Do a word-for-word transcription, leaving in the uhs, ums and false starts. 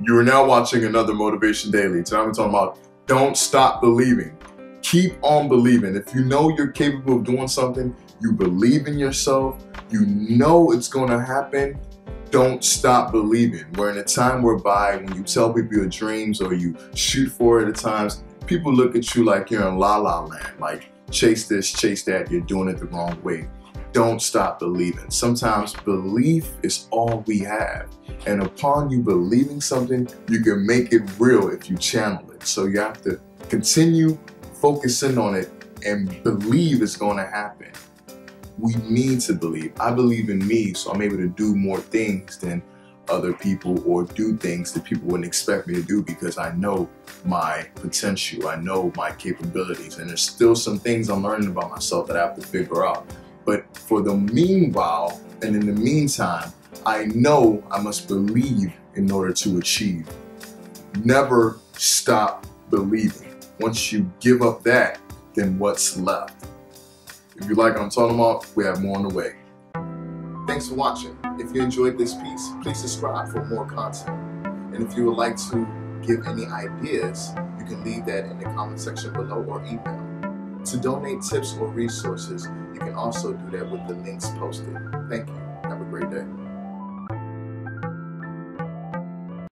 You are now watching another Motivation Daily. Today I'm talking about don't stop believing. Keep on believing. If you know you're capable of doing something, you believe in yourself, you know it's going to happen, don't stop believing. We're in a time whereby when you tell people your dreams or you shoot for it at times, people look at you like you're in la la land, like chase this, chase that, you're doing it the wrong way. Don't stop believing. Sometimes belief is all we have. And upon you believing something, you can make it real if you channel it. So you have to continue focusing on it and believe it's going to happen. We need to believe. I believe in me, so I'm able to do more things than other people or do things that people wouldn't expect me to do because I know my potential, I know my capabilities, and there's still some things I'm learning about myself that I have to figure out. But for the meanwhile, and in the meantime, I know I must believe in order to achieve. Never stop believing. Once you give up that, then what's left? If you like what I'm talking about, we have more on the way. Thanks for watching. If you enjoyed this piece, please subscribe for more content. And if you would like to give any ideas, you can leave that in the comment section below or email. To donate tips or resources, you can also do that with the links posted. Thank you. Have a great day.